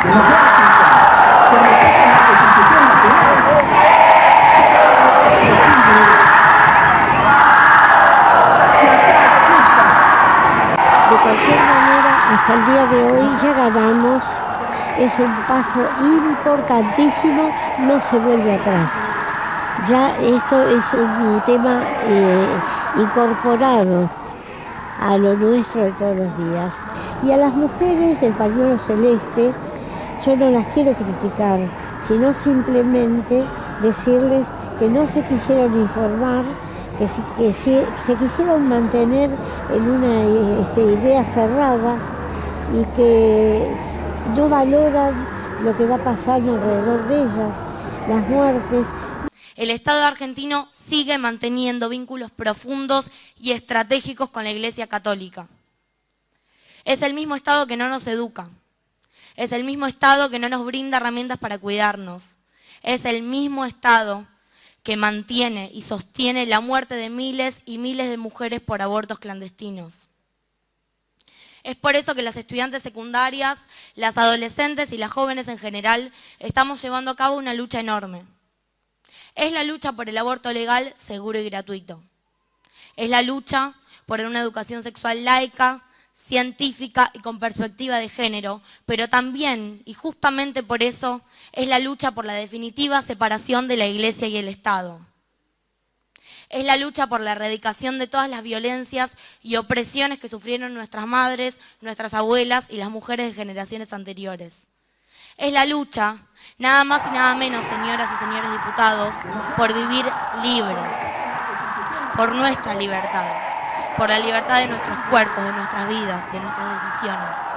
De cualquier manera, hasta el día de hoy ya ganamos, es un paso importantísimo, no se vuelve atrás. Ya esto es un tema incorporado a lo nuestro de todos los días. Y a las mujeres del pañuelo celeste, yo no las quiero criticar, sino simplemente decirles que no se quisieron informar, que se quisieron mantener en una idea cerrada y que no valoran lo que va pasando alrededor de ellas, las muertes. El Estado argentino sigue manteniendo vínculos profundos y estratégicos con la Iglesia Católica. Es el mismo Estado que no nos educa. Es el mismo Estado que no nos brinda herramientas para cuidarnos. Es el mismo Estado que mantiene y sostiene la muerte de miles y miles de mujeres por abortos clandestinos. Es por eso que las estudiantes secundarias, las adolescentes y las jóvenes en general estamos llevando a cabo una lucha enorme. Es la lucha por el aborto legal, seguro y gratuito. Es la lucha por una educación sexual laica, científica y con perspectiva de género, pero también, y justamente por eso, es la lucha por la definitiva separación de la Iglesia y el Estado. Es la lucha por la erradicación de todas las violencias y opresiones que sufrieron nuestras madres, nuestras abuelas y las mujeres de generaciones anteriores. Es la lucha, nada más y nada menos, señoras y señores diputados, por vivir libres, por nuestra libertad, por la libertad de nuestros cuerpos, de nuestras vidas, de nuestras decisiones.